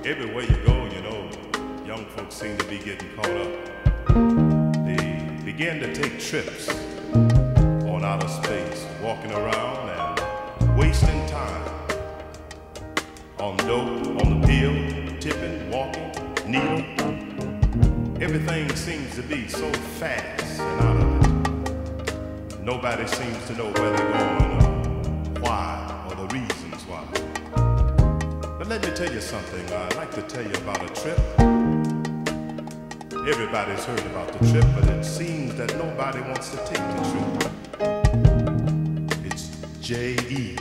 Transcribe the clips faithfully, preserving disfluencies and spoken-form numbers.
everywhere you go, you know, young folks seem to be getting caught up. They begin to take trips on outer space, walking around and wasting time on dope, on the pill, tipping, walking, needle. Everything seems to be so fast and out of it. Nobody seems to know where they're going or why or the reasons why. But let me tell you something. I'd like to tell you about a trip. Everybody's heard about the trip, but it seems that nobody wants to take the trip. It's J E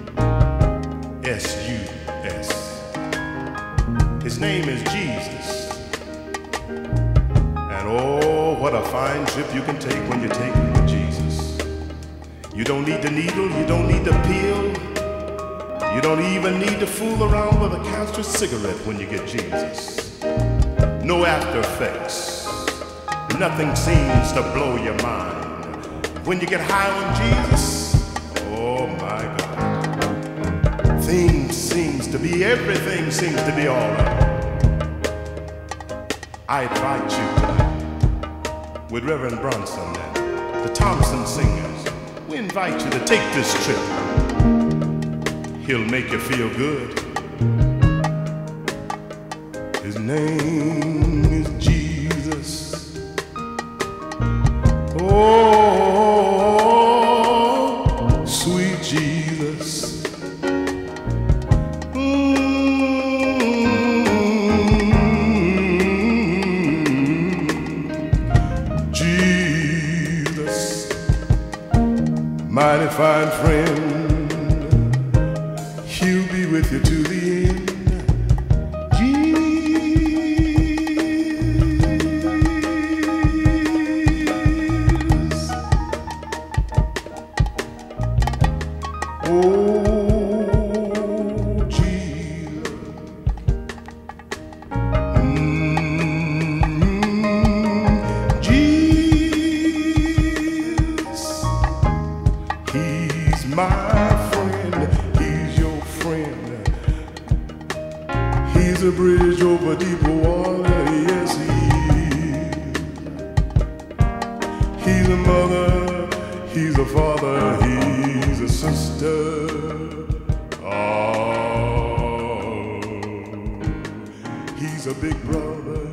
S U S. His name is Jesus. And oh, what a fine trip you can take when you're taking with Jesus. You don't need the needle, you don't need the pill. You don't even need to fool around with a cancerous cigarette when you get Jesus. No after effects. Nothing seems to blow your mind. When you get high on Jesus, oh my God. Things seems to be, everything seems to be all right. I invite you tonight with Reverend Brunson and the Thompson singers. We invite you to take this trip. He'll make you feel good. His name is Jesus. Oh, sweet Jesus. Mm-hmm. Jesus, mighty fine friend. He'll be with you to the end. Jesus. Oh, Jesus. Mm-hmm. Jesus. He's my friend. He's a bridge over deep water, yes he is. He's a mother, he's a father, he's a sister. Oh, he's a big brother.